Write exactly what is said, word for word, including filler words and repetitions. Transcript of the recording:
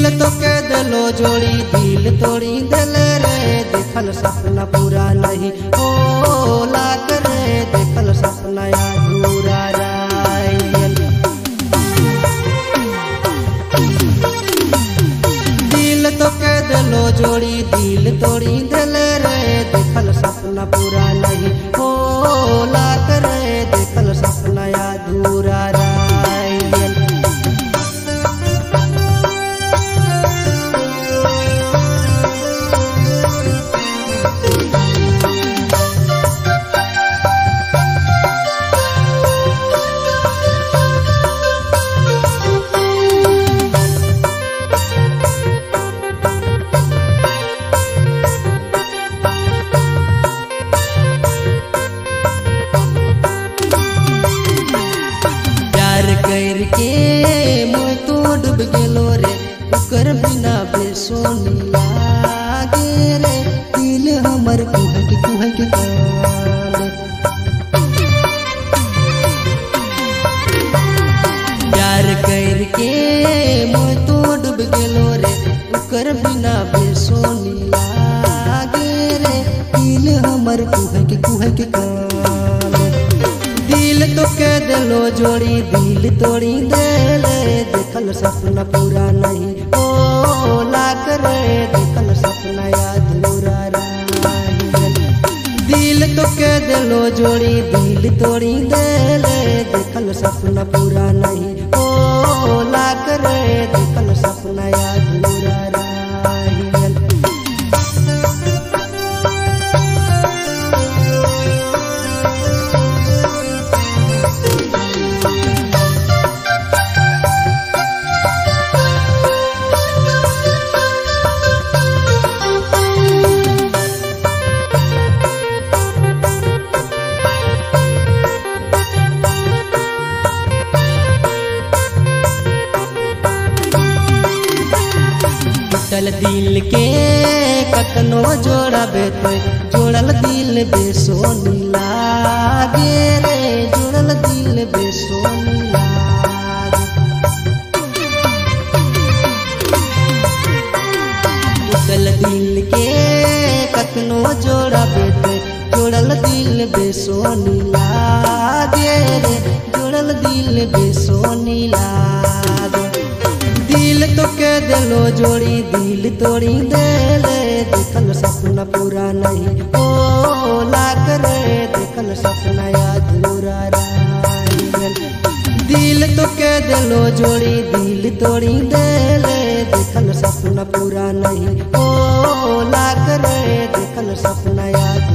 दिल तो के दिलो जोड़ी दिल तोड़ी दिल रे देखल सपना पूरा नहीं होला करे देखल सपना अधूरा रहिल। दिल तो के दिलो जोड़ी दिल तोड़ी दिल रे देखल सपना पूरा नहीं होला करे देखल सपना अधूरा रहिल। के मोय तो डूब गेलो रे ओकर बिना बेसोनी लागे रे दिल हमर कुहक कुहक काले। प्यार करके मोय तो डूब गेलो रे ओकर बिना बेसोनी लागे रे दिल हमर कुहक कुहक काले। दिल तो के दिलो जोड़ी दिल तोड़ी दिले देखल सपना पूरा नहीं होला करे देखल सपना अधूरा रहिल। दिल तो के दिलो जोड़ी दिल तोड़ी दिले देखल सपना पूरा नहीं होला करे देखल सपना अधूरा रहिल। टूटल दिल के कतनो जोड़ाबे तो जोड़ल दिल बेसोनी लागे रे जोड़ल दिल बेसोनी लागे। टूटल दिल के कतनो जोड़ाबे तो जोड़ल दिल बेसोनी लागे रे जोड़ल दिल बेसोनी लागे। दिल तो के दिलो जोड़ी दिल तोड़ी दिले देखल सपना पूरा नहीं होला करे देखल सपना अधूरा रहिल। दिल तो के दिलो जोड़ी दिल तोड़ी दिले देखल सपना पूरा नहीं होला करे देखल सपना अधूरा।